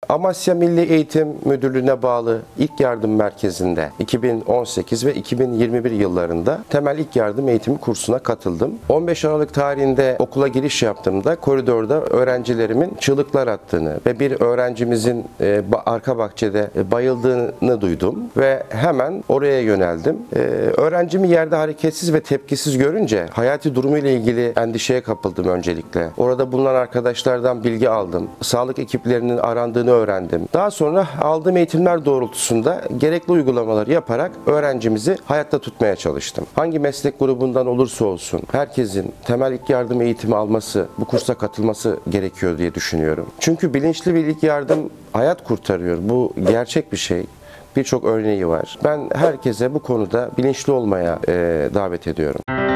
Amasya Milli Eğitim Müdürlüğü'ne bağlı İlk Yardım Merkezi'nde 2018 ve 2021 yıllarında temel ilk yardım eğitimi kursuna katıldım. 15 Aralık tarihinde okula giriş yaptığımda koridorda öğrencilerimin çığlıklar attığını ve bir öğrencimizin arka bahçede bayıldığını duydum ve hemen oraya yöneldim. Öğrencimi yerde hareketsiz ve tepkisiz görünce hayati durumuyla ilgili endişeye kapıldım öncelikle. Orada bulunan arkadaşlardan bilgi aldım. Sağlık ekiplerinin arandığını öğrendim. Daha sonra aldığım eğitimler doğrultusunda gerekli uygulamaları yaparak öğrencimizi hayatta tutmaya çalıştım. Hangi meslek grubundan olursa olsun herkesin temel ilk yardım eğitimi alması, bu kursa katılması gerekiyor diye düşünüyorum. Çünkü bilinçli bir ilk yardım hayat kurtarıyor. Bu gerçek bir şey. Birçok örneği var. Ben herkese bu konuda bilinçli olmaya davet ediyorum.